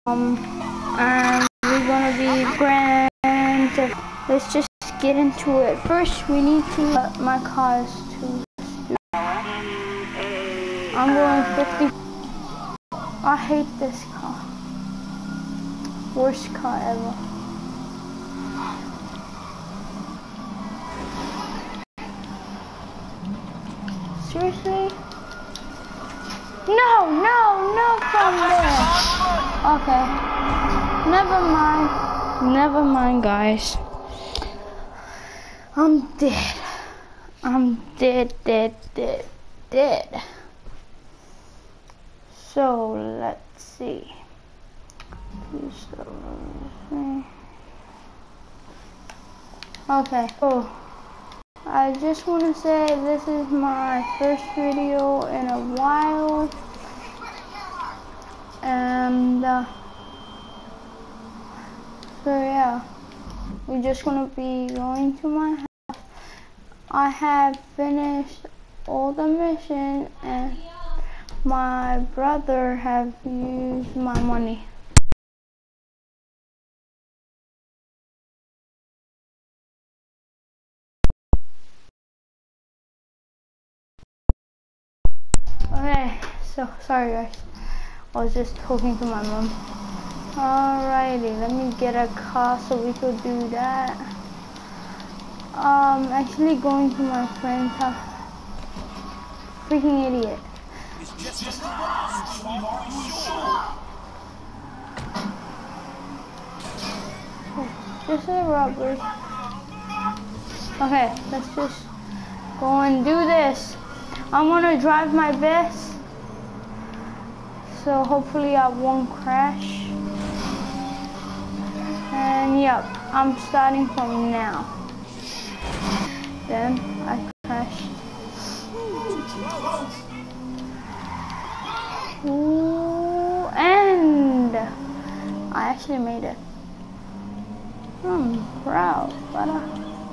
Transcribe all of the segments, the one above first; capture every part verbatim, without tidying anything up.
Um, and we're gonna be grand. Let's just get into it. First, we need to. Uh, my car is too. I'm going fifty. I hate this car. Worst car ever. Seriously? No, no, no from there. Okay. Never mind. Never mind, guys. I'm dead. I'm dead, dead, dead, dead. So, let's see. Please stop. Okay. So, I just want to say this is my first video in a while. And, uh, so yeah. We're just going to be going to my house. I have finished all the missions and my brother have used my money. Okay, so sorry guys. I was just talking to my mom. Alrighty, let me get a car so we could do that. Um, actually going to my friend's house. Freaking idiot. Just a robbery. Okay, let's just go and do this. I'm gonna drive my best, so hopefully I won't crash. And yep, I'm starting from now. Then I crashed. Ooh, and I actually made it. I'm proud, brother.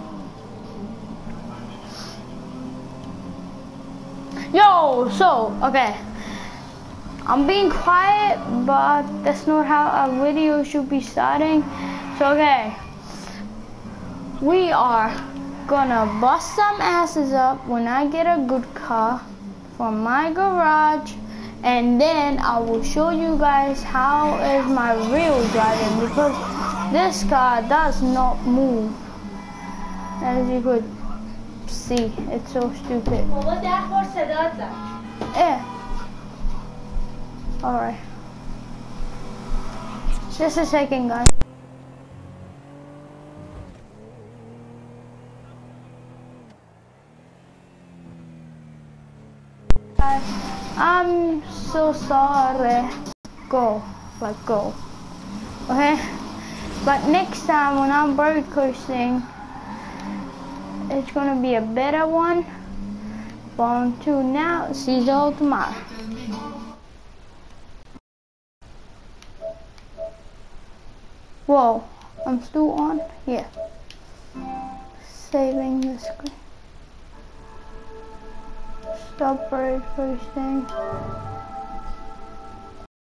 Yo, so, okay. I'm being quiet, but that's not how a video should be starting. So, okay. We are gonna bust some asses up when I get a good car from my garage. And then I will show you guys how is my real driving, because this car does not move. As you could see, it's so stupid. Yeah. Alright. Just a second, guys. Guys, I'm so sorry. Go. Like, go. Okay? But next time when I'm bird coasting, it's gonna be a better one. But until now, see you all tomorrow. Whoa, I'm still on? Yeah. Saving the screen. Stop bird coasting.